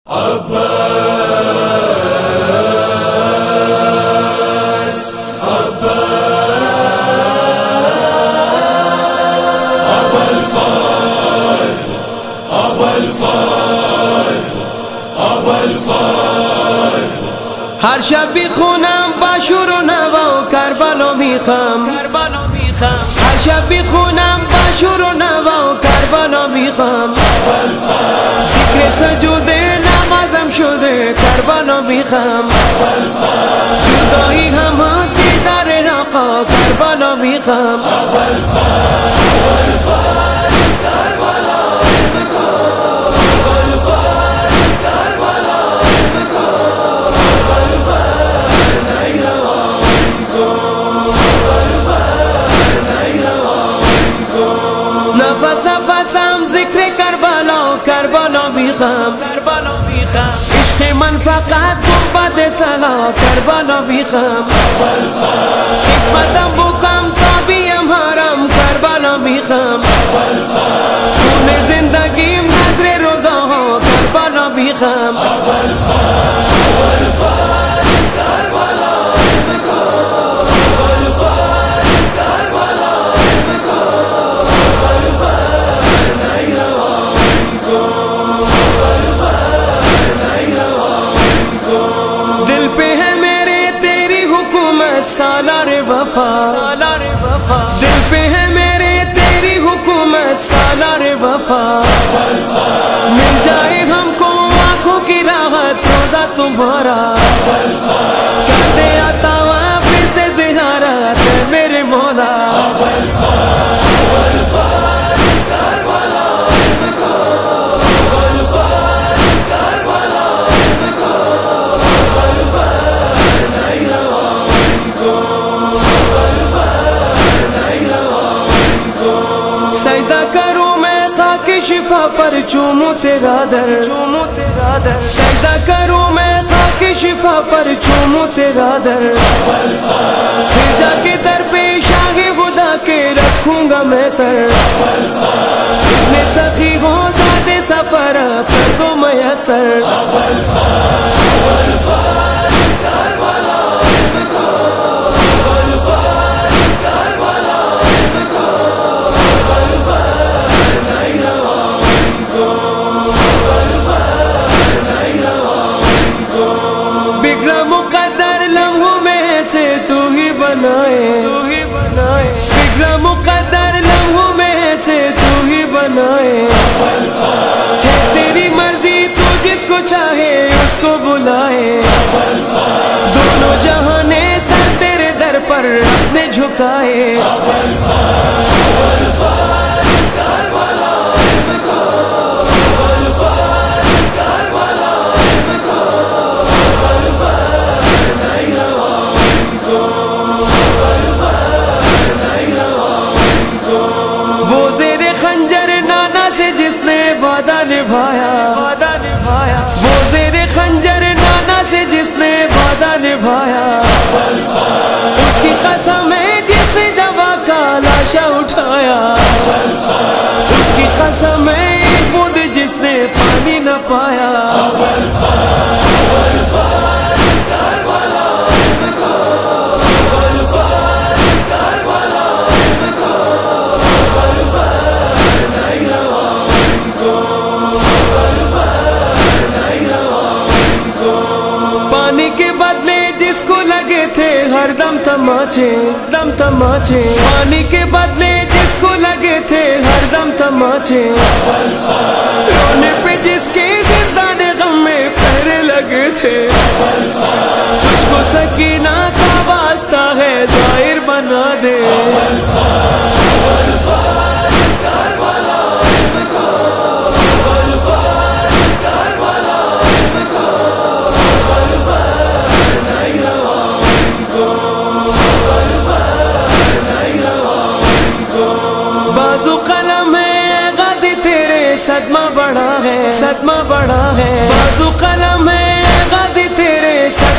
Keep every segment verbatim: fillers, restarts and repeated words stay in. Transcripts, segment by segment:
عباس عباس ابل فازل ابل فازل ابل فازل ہر شب بھی خونم باشور و نوا و کربلا میخوام کربلا میخوام ہر شب بھی خونم باشور و نوا و کربلا میخوام ذکر سجود نمازم شده کربلا میخوام جدایی هم دیدار آقا کربلا میخوام نفس نفسم ذکر کربلا کربلا میخوام کربلا میخوام عشق من فقط گنبد طلا کربلا میخوام قسمتم بکم تا بیم حرم کربلا میخوام خون زندگیم نظر روزاها کربلا میخوام سالار وفا سالار وفا دل پہ ہے میرے تیری حکومت سالار وفا مل جائے ہم کو آنکھوں کی راحت روزہ تمہارا کرتے آتا ہوا پھرتے زیارت میرے مولا سجدہ کروں میں خاک شفا پر چوموں تیرا در چوموں تیرا در سجدہ کروں میں خاک شفا پر چوموں تیرا در پھر جا کے در پہ شاہ خدا کے رکھوں گا میں سر اتنے سخی ہو زیادہ سفر کر دو میسر تو ہی بنائے تو ہی بنائے بگڑا مقدر لمحوں میں سے تو ہی بنائے ہے تیری مرضی تو جس کو چاہے اس کو بلائے دونوں جہانے سر تیرے در پر اپنے جھکائے نبھایا وعدہ نبھایا وہ زیر خنجر نانا سے جس نے وعدہ نبھایا اس کی قسم ہے جس نے جوا کا لاشا اٹھایا اس کی قسم ہے ایک بوند جس نے پانی نہ پایا کے بدلے جس کو لگے تھے ہر دم تماچے دم تماچے پانی کے بدلے جس کو لگے تھے ہر دم تماچے رونے پہ جس کے زندان غم میں پہرے لگے تھے تجھ کو سکینہ کا واسطہ ہے ظاہر بنا دے صدمہ بڑا ہے صدمہ بڑا ہے بازو قلم ہے غازی تیرے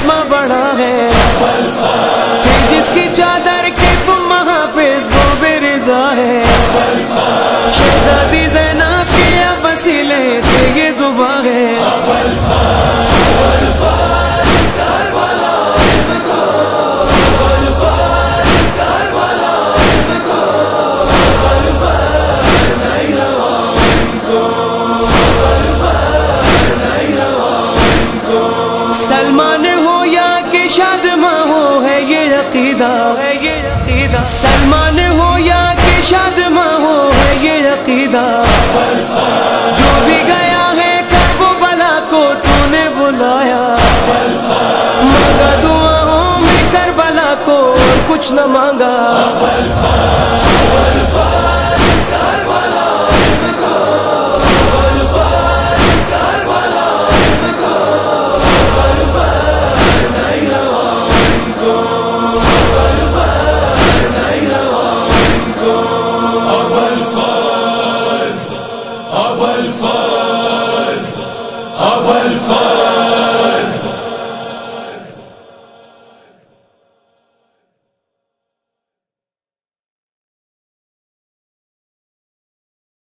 سلمان ہو یا کہ شادماں ہو ہے یہ عقیدہ، ہے یہ عقیدہ، سلمان ہو یا کہ شادماں ہو ہے یہ عقیدہ، جو بھی گیا ہے کرب و بلا کو تو نے بلایا، مانگا دعاؤں میں کربلا کو اور کچھ نہ مانگا، Abal fazl, Abal fazl.